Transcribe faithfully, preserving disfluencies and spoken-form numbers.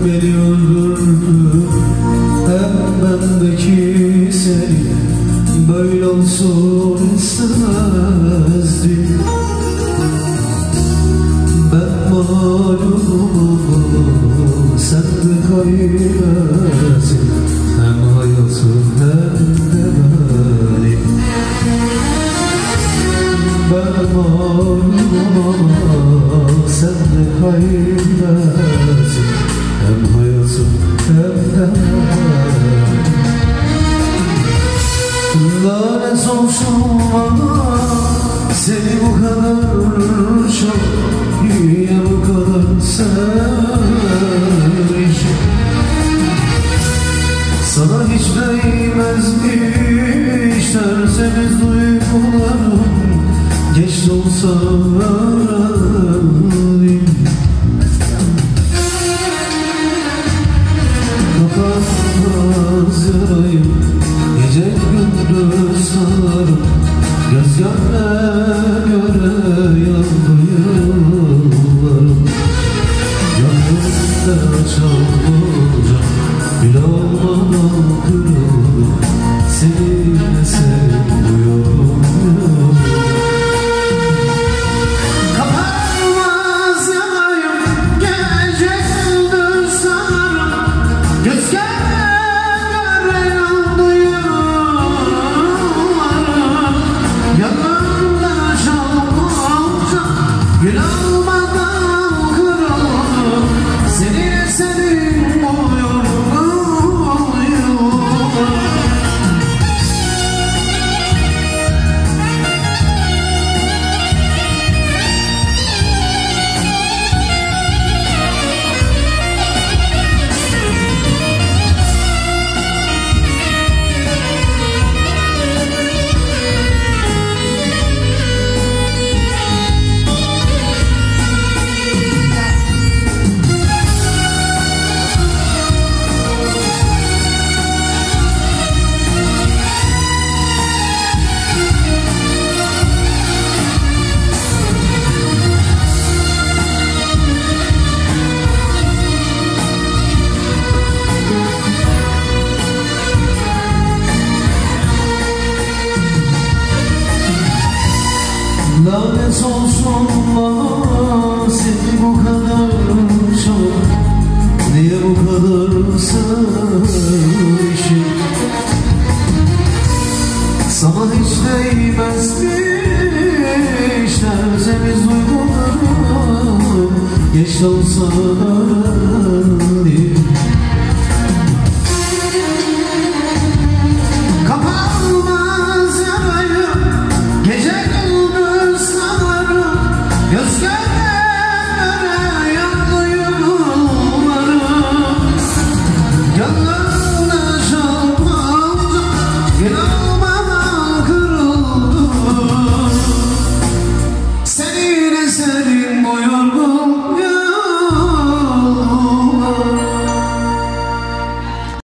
beni öldürdün, hem bendeki seni böyle olsun istemezdim. Ben malumum, sen de kaybettin, hem hayatım hem de benim. Ben malumum, sen de kaybettin, hem hayatım hem de benim. Lanet olsun bana, seni bu kadar çok, niye bu kadar sevmişim? Sana hiç değmezmiş tertemiz duygularım, geç de olsa öğrendim. Kapanmaz yarayım, gece gündüz sararım, gözlerine göre yandı yıllarım. Gönlümde çalmayacak, bir olmadan kırıldım, seninle seviyorum. Kapanmaz yanayım, gece gündüz sararım, gözlerine yandı yıllarım. Yanımda çalmayacak, bir olmadan kırıldım, seninle seviyorum. Lanet olsun bana, seni bu kadar çok, niye bu kadar sevmişim? Sana hiç değmezmiş tertemiz duygularım, geç de olsa